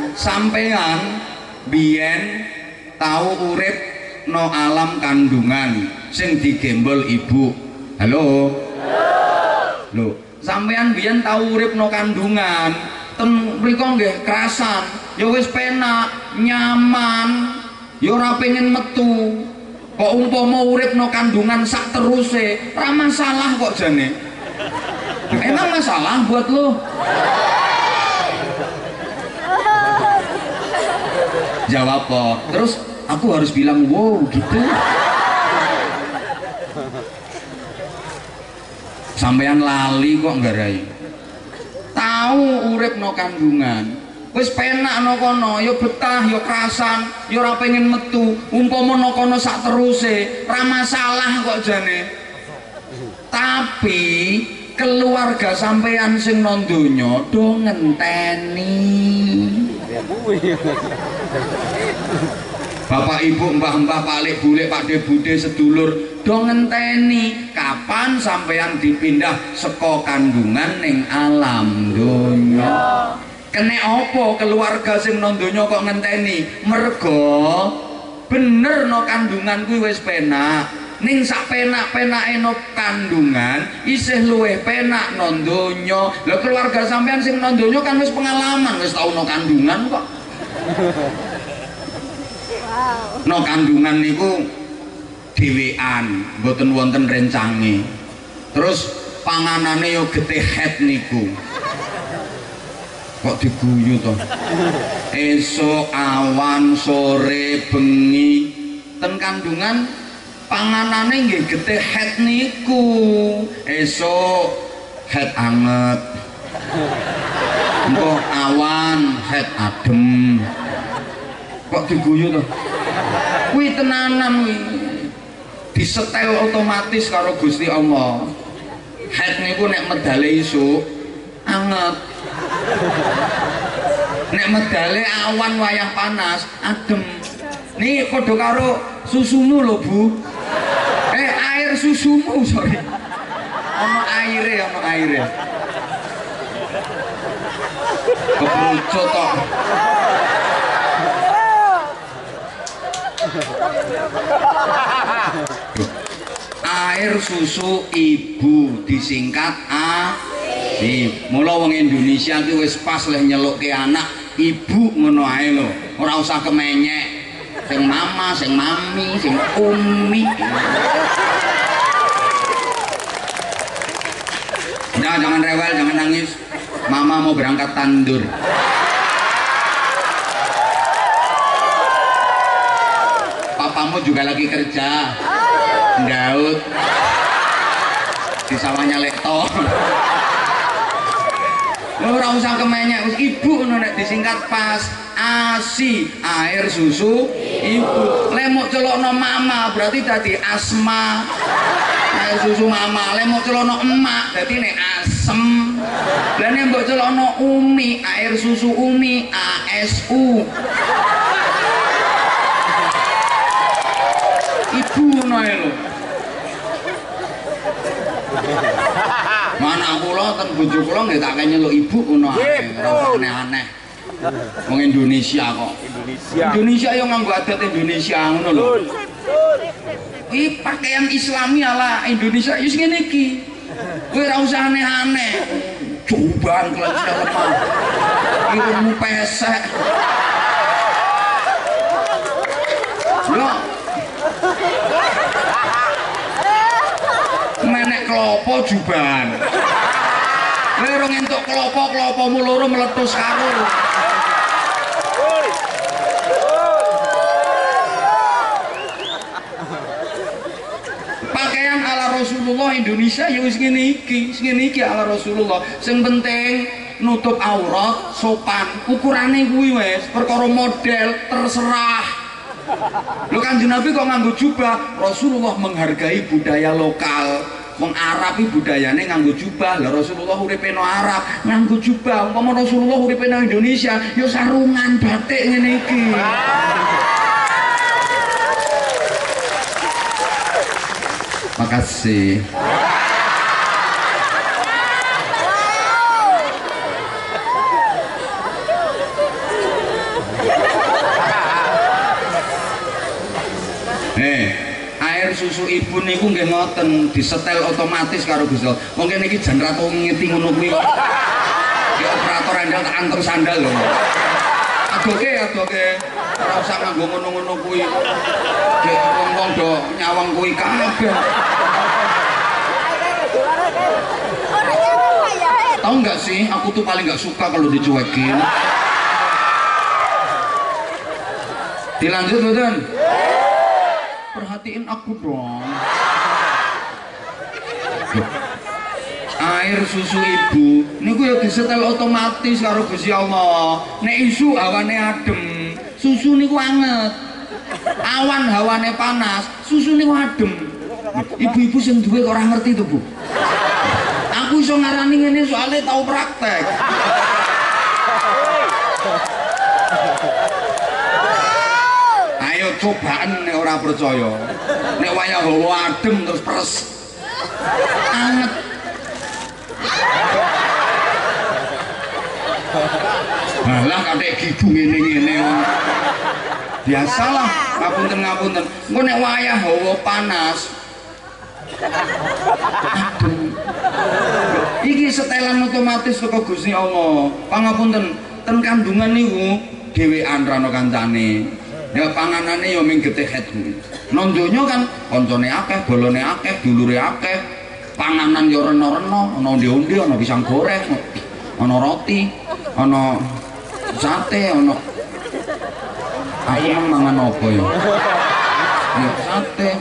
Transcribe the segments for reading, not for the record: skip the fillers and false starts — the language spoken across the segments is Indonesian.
sampean biyen tahu urip no alam kandungan sing digembol ibu. Halo. Lho, sampean biyen tahu urip no kandungan ten mriko nggih kerasan ya wis penak nyaman ya ora pengen metu. Kok umpama urip no kandungan sak teruse ora masalah kok jane. Emang masalah buat lo? Jawab kok. Terus aku harus bilang wow gitu. Sampean lali kok nggarai. Tahu urip no kandungan. Wis penak no kono, yo betah, yo kerasan, yo ora pengen metu. Umpama no kono sak teruse, ora masalah kok jane. Tapi keluarga sampean sing nang donya do ngenteni. Bapak ibu mbah-mbah palik bulik pakde bude sedulur do ngenteni kapan sampean dipindah saka kandungan ning alam donya. Kene apa keluarga sing nang donya kok ngenteni? Mergo bener no kandungan kuwi wis penak. Ning sak penak-penake no kandungan isih luwih penak nang donya. Lah keluarga sampean sing nang donya kan wis pengalaman, wis tau no kandungan kok. No kandungan niku dhewean, mboten wonten rencange. Terus panganane yo getih head niku. Kok diguyu to? Esuk, awan, sore, bengi ten kandungan panganane nggih getih head niku. Esuk head anget. Engko awan head adem. Kok diguyu to? Kuwi tenanan kuwi. Disetel otomatis karo Gusti Allah. Head niku nek medale isuk anget. Nek medale awan wayah panas adem. Nih padha karo susumu lho Bu. Air susumu sorry. Ono aire. Kepucuk tok. Air susu ibu disingkat ASI. Mula wong Indonesia ki wis pas leh nyelukke anak ibu ngono ae lho. Ora usah kemenyek. Sing mama, sing mami, sing umi. Nah, jangan rewel, jangan nangis. Mama mau berangkat tandur. Papamu juga lagi kerja. Daud di sawahnya lekto. Lu ora usah kemenyek, ibu nek disingkat pas ASI, air susu ibu. Lemuk celokno mama berarti tadi asma. Air susu mama, lemuk celokno emak berarti nek asem. Lah nek mbok celokno umi, air susu umi ASU. Ibu ngono ae lho. Mana kula ten bojo kula nggih tak nyeluk ibu ngono ae, ora aneh-aneh. Wong Indonesia kok. Indonesia yo nganggo adat Indonesia ngono lho. Iki pakaian Islami ala Indonesia wis ngene iki. Kowe ora usah aneh-aneh. Jubahan kelenjar lemah. Irungmu pesek. Yo. Menek klopo jubahan. Kowe ora entuk klopo-klopomu loro meletus karo. Pakaian ala Rasulullah Indonesia ya wis ngene iki ala Rasulullah. Sing penting nutup aurat, sopan. Ukurane kuwi wis, perkara model terserah. Lho Kanjeng Nabi kok nganggo jubah? Rasulullah menghargai budaya lokal. Wong Arab iki budayane nganggo jubah. Lah Rasulullah uripe no Arab, nganggo jubah. Umpama Rasulullah uripe no Indonesia, ya sarungan batik ngene iki. Makasih. Air susu ibu niku nggih ngoten disetel otomatis karo Gusti Allah. Mungkin iki jan ratu ngiti ngono kuwi. Ya operator andal tak anter sandal lho. Adoke. Ora usah nganggo ngono-ngono kuwi. Dek wong-wong do nyawang kuwi kabeh. Tahu nggak sih, aku tuh paling nggak suka kalau dicuekin. Dilanjut betul? Perhatiin aku dong. Air susu ibu niku ya disetel otomatis karo Gusti Allah. Nek isu hawane adem, susu niku anget. Awan hawane panas, susu niku adem. Ibu-ibu sing duwe kok ora ngerti to, Bu? Aku iso ngarani ngene soalnya tau praktek. Ayo cobaan nek ora percaya. Nek wayah hawa adem terus peres. Anget. Malah katik gidu ngene-ngene. Biasalah, ngapunten. Engko nek wayah hawa panas. Adem. Iki setelan otomatis saka Gusti Allah. Pangapunten, ten kandungan niku dhewean rano kancane. Ya panganane ya ming getih kuwi. Nang donya kan kancane akeh, bolone akeh, dulure akeh. Panganan ya rena-rena, ana onde-onde, ana pisang goreng, ana roti, ana sate, ana aku mangan apa ya? Ya sate.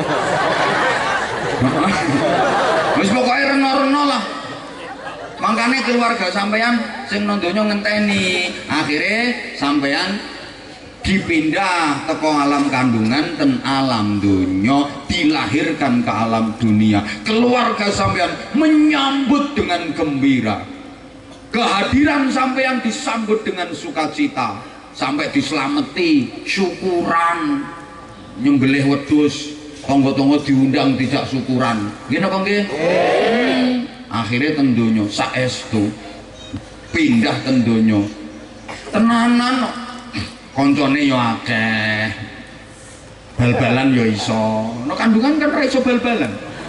Wis pokoke rena-rena lah. Makanya keluarga sampean sing nang donya ngenteni, akhirnya sampean dipindah teko alam kandungan ten alam dunia, dilahirkan ke alam dunia. Keluarga sampean menyambut dengan gembira. Kehadiran sampean disambut dengan sukacita, sampai diselamati, syukuran, nyembelih wedhus, tonggo-tonggo diundang dijak syukuran. Nggih napa nggih? Akhirnya ten donya saestu pindah ten donya. Tenanan koncone yo akeh, bal-balan yo iso. No kandungan kan ora iso bal-balan.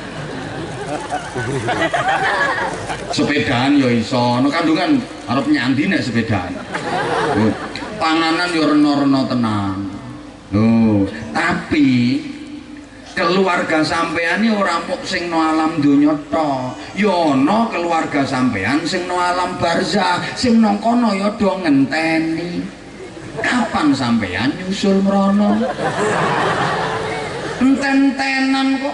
Sepedaan yo iso. No kandungan arep nyandi nek sepedaan. Panganan yo rena-rena tenan. Loh, tapi keluarga sampean iki ora mung sing no alam donya tok. Ya ana keluarga sampean sing no alam barzah, sing nang kono ya do ngenteni. Kapan sampean nyusul mrono? Enten-tenan kok.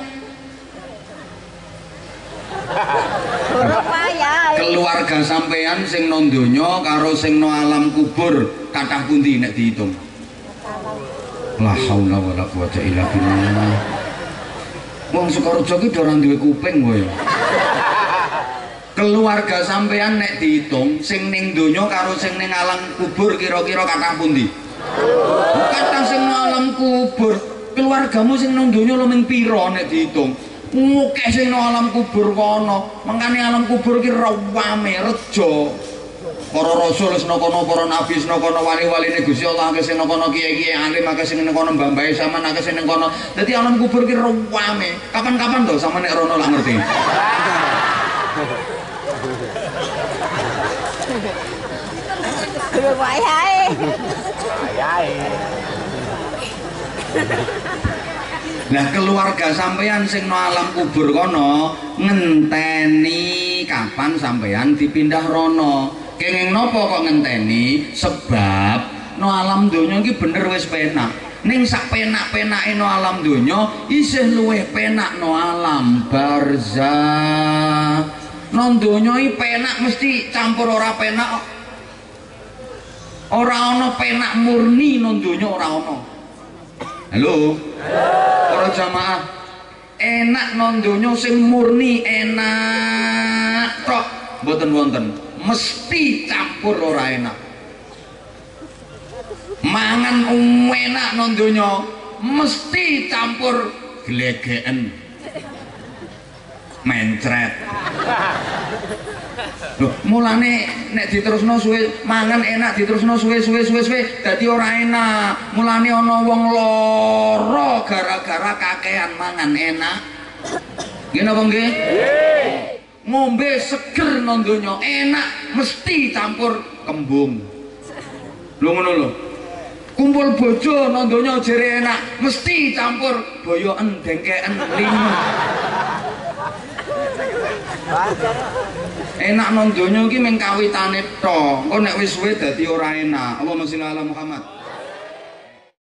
Keluarga sampean sing nang donya karo sing nang alam kubur kathah pundi nek diitung? La haula wala quwata illa billah. Wong Sukorejo ki ora duwe kuping kowe. Keluarga sampean nek diitung sing ning donya karo sing ning alam kubur kira-kira kathah pundi? Kathah sing alam kubur. Keluargamu sing nang donya lumeng pira nek diitung? Akeh sing nang alam kubur kono. Mangkane alam kubur ki rame, rejo. Para rasul wis nang kono, para nabi wis nang kono, wali-waline Gusti Allah akeh sing nang kono, kiai-kiai alim akeh sing nang kono, mbah-mbahe sampean akeh sing nang kono. Dadi alam kubur ki rame. Kapan-kapan to sampean nek rono lak ngerti. Nah keluarga sampean sing no alam kubur kono ngenteni kapan sampean dipindah rono. Kenging nopo kok ngenteni? Sebab no alam donya iki bener wis penak. Ning sak penak-penake no alam donya isih luwih penak no alam barzah. No donya iki penak mesti campur ora penak. Ora ana penak murni nang donya ora ana. Halo. Para jamaah, enak nang donya sing murni enak tok mboten wonten. Mesti campur ora enak. Mangan enak nang donya mesti campur glegeken. Mencret. Lho, mulane nek diterusno suwe mangan enak, diterusno suwe dadi ora enak. Mulane ana wong lara gara-gara kakean mangan enak. Nggih napa nggih? Nggih. Ngombe seger nang donya enak mesti campur kembung. Lho ngono lho. Kumpul bojo nang donya jere enak mesti campur boyoken dengkeken lima. Enak nang donya iki mung kawitane tok. Engko nek wis suwe dadi ora enak. Allahumma sholli ala Muhammad.